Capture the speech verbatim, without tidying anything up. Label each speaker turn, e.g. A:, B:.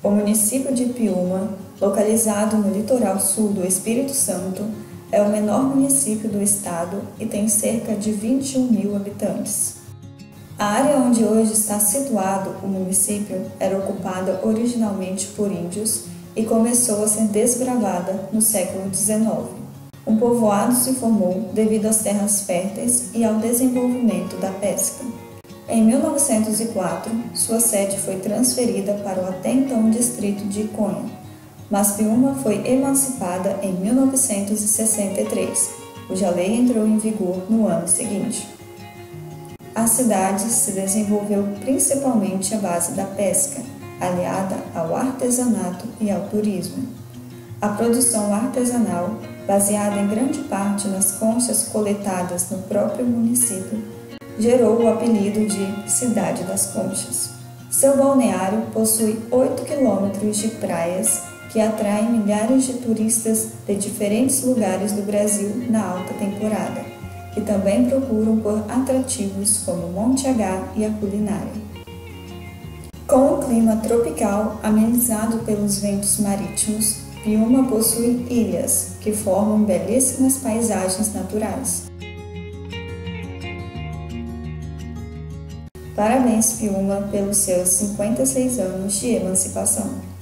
A: O município de Piúma, localizado no litoral sul do Espírito Santo, é o menor município do estado e tem cerca de vinte e um mil habitantes. A área onde hoje está situado o município era ocupada originalmente por índios e começou a ser desbravada no século dezenove. Um povoado se formou devido às terras férteis e ao desenvolvimento da pesca. Em mil novecentos e quatro, sua sede foi transferida para o até então distrito de Iconha, mas Piúma foi emancipada em mil novecentos e sessenta e três, cuja lei entrou em vigor no ano seguinte. A cidade se desenvolveu principalmente à base da pesca, aliada ao artesanato e ao turismo. A produção artesanal, baseada em grande parte nas conchas coletadas no próprio município, gerou o apelido de Cidade das Conchas. Seu balneário possui oito quilômetros de praias que atraem milhares de turistas de diferentes lugares do Brasil na alta temporada, que também procuram por atrativos como Monte H e a culinária. Com o clima tropical amenizado pelos ventos marítimos, Piúma possui ilhas, que formam belíssimas paisagens naturais. Parabéns, Piúma, pelos seus cinquenta e seis anos de emancipação.